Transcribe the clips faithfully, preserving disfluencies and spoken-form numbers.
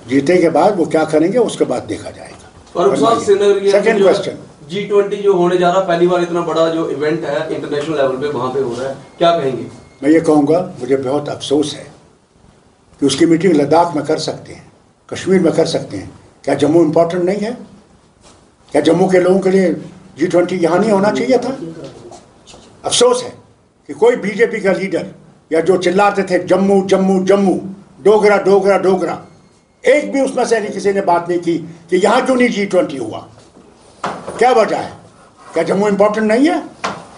जीते के बाद वो क्या करेंगे उसके बाद देखा जाएगा। और सेकंड क्वेश्चन, जी ट्वेंटी जो होने जा रहा, पहली बार इतना बड़ा जो इवेंट है इंटरनेशनल लेवल पे वहां पे हो रहा है, क्या कहेंगे? मैं ये कहूँगा, मुझे बहुत अफसोस है कि उसकी मीटिंग लद्दाख में कर सकते हैं, कश्मीर में कर सकते हैं, क्या जम्मू इम्पोर्टेंट नहीं है? क्या जम्मू के लोगों के लिए जी ट्वेंटी यहाँ नहीं होना चाहिए था? अफसोस है कि कोई बीजेपी का लीडर या जो चिल्लाते थे जम्मू जम्मू जम्मू, डोगरा डोगरा डोगरा, एक भी उसमें से नहीं किसी ने बात नहीं की कि यहाँ क्यों नहीं जी ट्वेंटी हुआ, क्या वजह है? क्या जम्मू इंपॉर्टेंट नहीं है?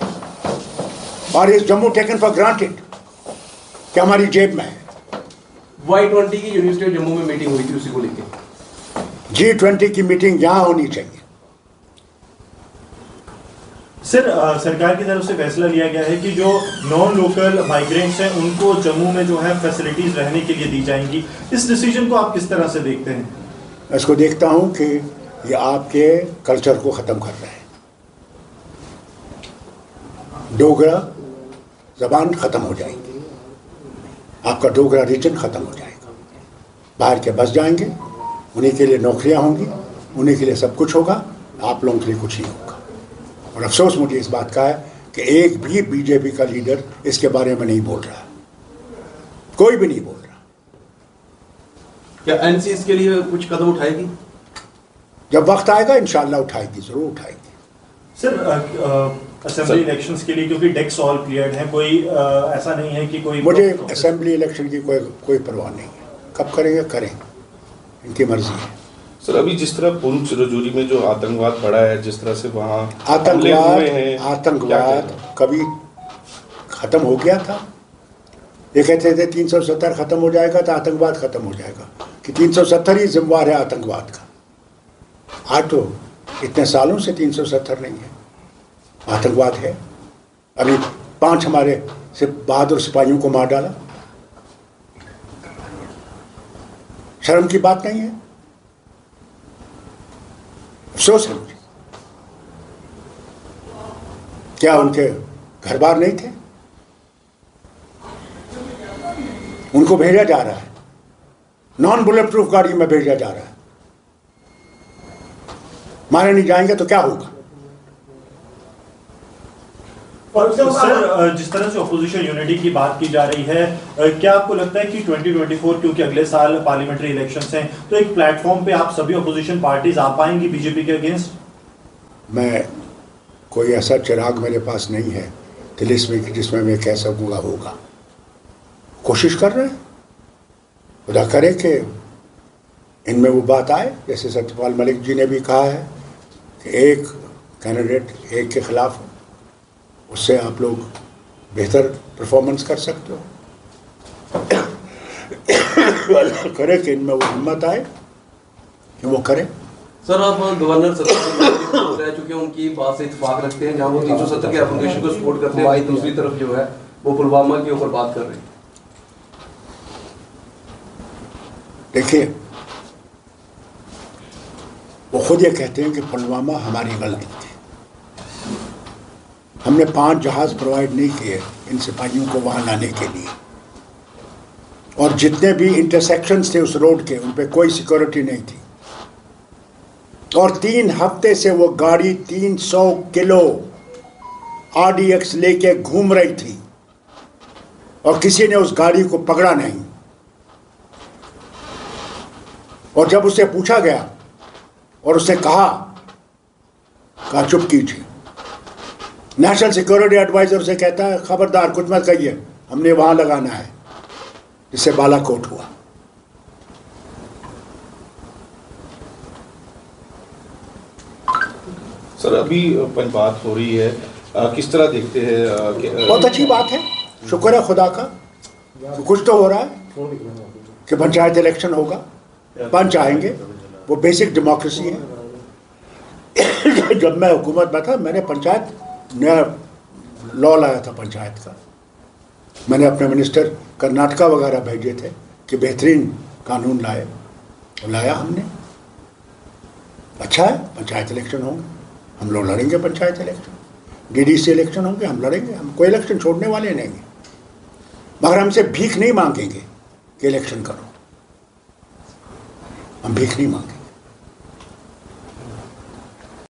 और इस जम्मू टेकन फॉर ग्रांटेड, क्या हमारी जेब में है? वाई ट्वेंटी की यूनिवर्सिटी ऑफ जम्मू में मीटिंग हुई थी, उसी को लेकर जी ट्वेंटी की मीटिंग यहाँ होनी चाहिए। सर, आ, सरकार की तरफ से फैसला लिया गया है कि जो नॉन लोकल माइग्रेंट्स हैं उनको जम्मू में जो है फैसिलिटीज रहने के लिए दी जाएंगी। इस डिसीजन को आप किस तरह से देखते हैं? इसको देखता हूँ कि ये आपके कल्चर को ख़त्म कर रहे हैं। डोगरा ज़बान ख़त्म हो जाएगी, आपका डोगरा रीजन ख़त्म हो जाएगा, बाहर के बस जाएंगे, उन्हीं के लिए नौकरियां होंगी, उन्हीं के लिए सब कुछ होगा, आप लोगों के लिए कुछ नहीं होगा। और अफसोस मुझे इस बात का है कि एक भी बीजेपी का लीडर इसके बारे में नहीं बोल रहा, कोई भी नहीं बोल रहा। क्या एनसी इसके लिए कुछ कदम उठाएगी? जब वक्त आएगा इंशाअल्लाह उठाएगी, जरूर उठाएगी। सर, असेंबली इलेक्शंस के लिए क्योंकि डेक्स ऑल क्लियर्ड है, कोई आ, ऐसा नहीं है कि कोई, मुझे असेंबली इलेक्शन की कोई कोई परवाह नहीं है, कब करेंगे करें, इनकी मर्जी है। सर, अभी जिस तरह पुंछ रजौरी में जो आतंकवाद बढ़ा है, जिस तरह से वहाँ आतंकवाद आतंकवाद कभी खत्म हो गया था? ये कहते थे तीन सौ सत्तर खत्म हो जाएगा तो आतंकवाद खत्म हो जाएगा, कि तीन सौ सत्तर ही जिम्मेवार है आतंकवाद का। आज तो इतने सालों से तीन सौ सत्तर नहीं है, आतंकवाद है। अभी पांच हमारे से बहादुर सिपाहियों को मार डाला, शर्म की बात नहीं है? अफसोस है मुझे। क्या उनके घर बार नहीं थे? उनको भेजा जा रहा है, नॉन बुलेट प्रूफ गाड़ी में भेजा जा रहा है, मारे नहीं जाएंगे तो क्या होगा? और सर, जिस तरह से ऑपोजिशन यूनिटी की बात की जा रही है, क्या आपको लगता है कि ट्वेंटी ट्वेंटी फोर, क्योंकि अगले साल पार्लियामेंट्री इलेक्शंस हैं, तो एक प्लेटफॉर्म पे आप सभी ऑपोजिशन पार्टीज आ पाएंगी बीजेपी के अगेंस्ट? मैं, कोई ऐसा चिराग मेरे पास नहीं है तिलिस्मी की जिसमें मैं कह सकूंगा होगा। कोशिश कर रहे हैं, खुदा करे कि इनमें वो बात आए, जैसे सत्यपाल मलिक जी ने भी कहा है कि एक कैंडिडेट एक के खिलाफ हो, उससे आप लोग बेहतर परफॉर्मेंस कर सकते हो। करे कि इनमें वो हिम्मत आए कि वो करें। सर, आप गवर्नर सत्तर रह चुके हैं, उनकी बात से इत्तेफाक रखते हैं, जहां वो तीन सौ सत्तर के एप्लीकेशन को सपोर्ट करते हैं, वहीं दूसरी तरफ जो है वो पुलवामा के ऊपर बात कर रहे हैं। देखिए, वो खुद ये कहते हैं कि पुलवामा हमारी गलती थी, हमने पांच जहाज प्रोवाइड नहीं किए इन सिपाहियों को वहां लाने के लिए, और जितने भी इंटरसेक्शंस थे उस रोड के, उन पे कोई सिक्योरिटी नहीं थी, और तीन हफ्ते से वो गाड़ी तीन सौ किलो आरडीएक्स लेके घूम रही थी और किसी ने उस गाड़ी को पकड़ा नहीं। और जब उससे पूछा गया और उसने कहा कहा चुप कीजिए, नेशनल सिक्योरिटी एडवाइजर से कहता है खबरदार कुछ मत कहिए, हमने वहां लगाना है, जिससे बालाकोट हुआ। सर, अभी बात हो रही है, आ, किस तरह देखते हैं? बहुत अच्छी बात है, शुक्र है खुदा का, तो कुछ तो हो रहा है कि पंचायत इलेक्शन होगा, पंच आएंगे, वो बेसिक डेमोक्रेसी है। जब मैं हुकूमत में था, मैंने पंचायत नया लॉ लाया था पंचायत का, मैंने अपने मिनिस्टर कर्नाटका वगैरह भेजे थे कि बेहतरीन कानून लाए, लाया हमने। अच्छा है, पंचायत इलेक्शन होंगे, हम लोग लड़ेंगे पंचायत इलेक्शन, डीडीसी इलेक्शन होंगे, हम लड़ेंगे, हम कोई इलेक्शन छोड़ने वाले नहीं हैं, मगर हमसे भीख नहीं मांगेंगे कि इलेक्शन करो। हम भीख नहीं मांगे।